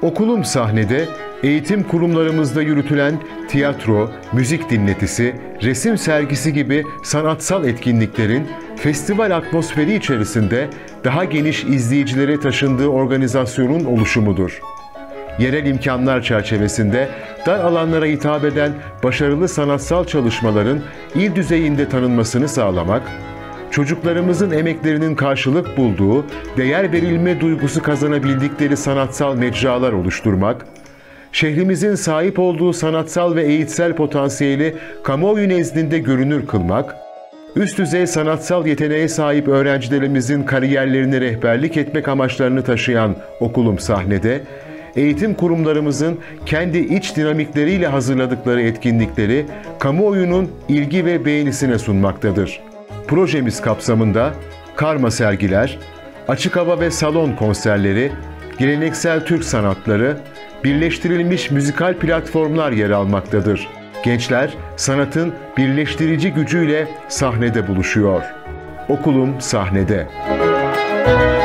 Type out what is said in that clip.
Okulum Sahnede, eğitim kurumlarımızda yürütülen tiyatro, müzik dinletisi, resim sergisi gibi sanatsal etkinliklerin festival atmosferi içerisinde daha geniş izleyicilere taşındığı organizasyonun oluşumudur. Yerel imkanlar çerçevesinde dar alanlara hitap eden başarılı sanatsal çalışmaların il düzeyinde tanınmasını sağlamak, çocuklarımızın emeklerinin karşılık bulduğu, değer verilme duygusu kazanabildikleri sanatsal mecralar oluşturmak, şehrimizin sahip olduğu sanatsal ve eğitsel potansiyeli kamuoyu nezdinde görünür kılmak, üst düzey sanatsal yeteneğe sahip öğrencilerimizin kariyerlerine rehberlik etmek amaçlarını taşıyan Okulum Sahnede, eğitim kurumlarımızın kendi iç dinamikleriyle hazırladıkları etkinlikleri kamuoyunun ilgi ve beğenisine sunmaktadır. Projemiz kapsamında karma sergiler, açık hava ve salon konserleri, geleneksel Türk sanatları, birleştirilmiş müzikal platformlar yer almaktadır. Gençler sanatın birleştirici gücüyle sahnede buluşuyor. Okulum Sahnede.